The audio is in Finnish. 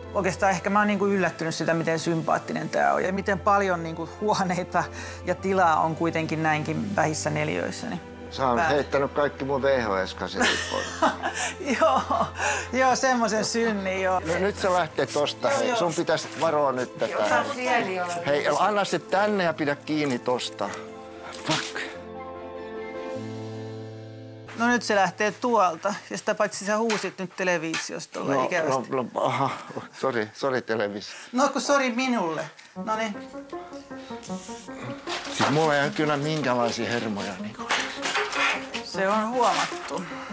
Oikeastaan ehkä mä oon niinku yllättynyt sitä, miten sympaattinen tää on ja miten paljon niinku huoneita ja tilaa on kuitenkin näinkin vähissä neliöissä. Niin Sä oot heittänyt kaikki mun VHS-kasetit pois. Joo, semmoisen synnin joo. No, nyt sä lähtee tosta, hei. Sun pitäisi varoa nyt tätä. Hei, anna se tänne ja pidä kiinni tosta. Fuck. No nyt se lähtee tuolta. Ja sitä paitsi sä huusit nyt televisiosta ikävästi. Aha, sori televisio. No kun sori minulle. Noniin. Siis mulla ei ole kyllä minkälaisia hermoja. Niin. Se on huomattu.